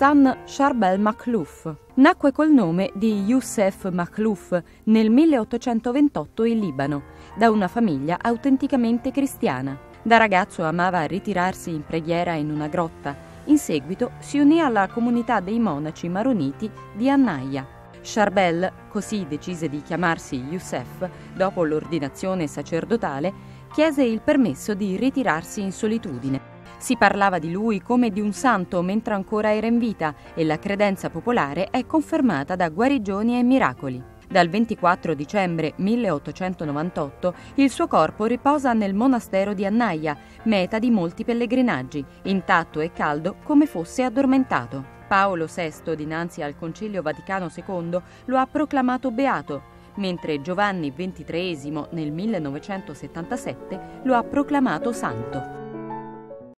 Hassan Charbel Makhlouf. Nacque col nome di Youssef Makhlouf nel 1828 in Libano, da una famiglia autenticamente cristiana. Da ragazzo amava ritirarsi in preghiera in una grotta. In seguito si unì alla comunità dei monaci maroniti di Annaia. Charbel così decise di chiamarsi Youssef dopo l'ordinazione sacerdotale, chiese il permesso di ritirarsi in solitudine. Si parlava di lui come di un santo mentre ancora era in vita e la credenza popolare è confermata da guarigioni e miracoli. Dal 24 dicembre 1898 il suo corpo riposa nel monastero di Annaia, meta di molti pellegrinaggi, intatto e caldo come fosse addormentato. Paolo VI, dinanzi al Concilio Vaticano II, lo ha proclamato beato, mentre Giovanni XXIII nel 1977 lo ha proclamato santo.